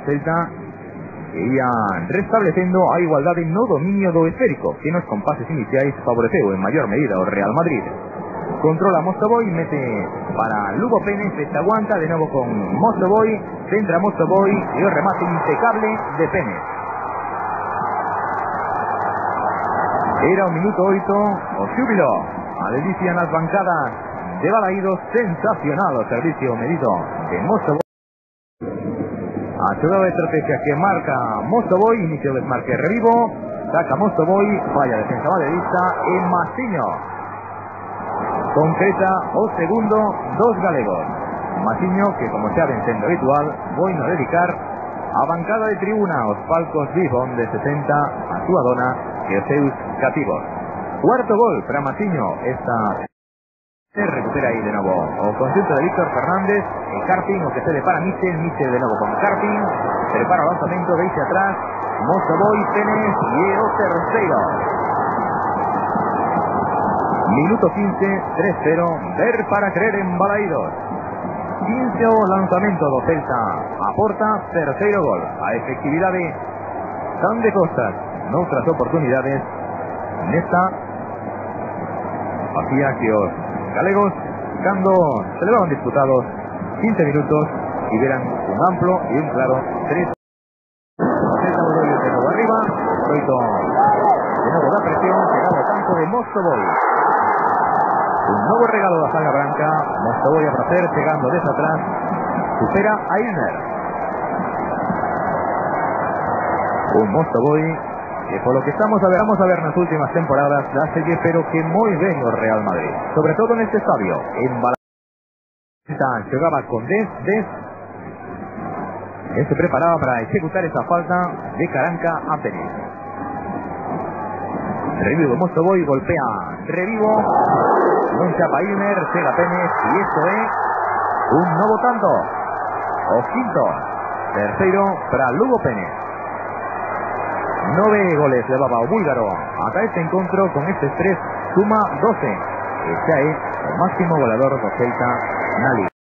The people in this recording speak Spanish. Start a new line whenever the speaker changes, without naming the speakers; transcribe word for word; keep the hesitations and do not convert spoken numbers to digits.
Celta que ia restablecendo a igualdade no dominio do esférico, que nos compases iniciais favoreceu en maior medida o Real Madrid. Controla Mostovoy, mete para Lugo Pérez, se aguanta de novo con Mostovoy, centra Mostovoy e o remate impecable de Pérez. Era o minuto oito, o xúbilo, a delicia nas bancadas de Balaídos, sensacional o servicio medido de Mostovoy. A jugada de estrategia que marca Mostovoy, inicio de desmarque revivo, saca Mostovoy, falla defensa madridista e Masiño concreta o segundo dos galegos. Masiño, que como xa ven sendo habitual, voy a dedicar a bancada de tribuna aos palcos Vivon de sesenta a súa dona e os seus cativos. Cuarto gol para Masiño, esta se recupera aí de novo o conjunto de Víctor Fernández, e Carpin, o que cede para Michel, Michel de novo con Carpin, prepara o lanzamento, deixa atrás, Mostovoy, Pérez e o terceiro. Minuto quince, tres cero, ver para creer en Balaídos. quince o lanzamento do Celta, aporta terceiro gol. A efectividade tan de costas noutras oportunidades nesta hacía que os galegos, cando se levaban disputados quince minutos, y vieran un amplo y un claro tres. Celta Boloyo de novo arriba, Roito de novo da presión, llegado ao campo de Mostovoy. Un novo regalo da saga branca, Mostovoy a prazer, chegando desde atrás, supera a Isner. Un Mostovoy que polo que estamos a ver, vamos a ver nas últimas temporadas da Selle, pero que moi ben o Real Madrid, sobre todo neste estadio, en Balaídos. Xogaba con dez dez e se preparaba para executar esa falta de Caranca a Pérez. Revivo Mostovoy, golpea Revivo, non chapa Ilmer, chega Pérez, e isto é un novo tanto, o quinto, terceiro para Lugo Pérez. Nove goles levaba o búlgaro ata este encontro, con estes tres suma doce, e xa é o máximo goleador do Celta na Liga.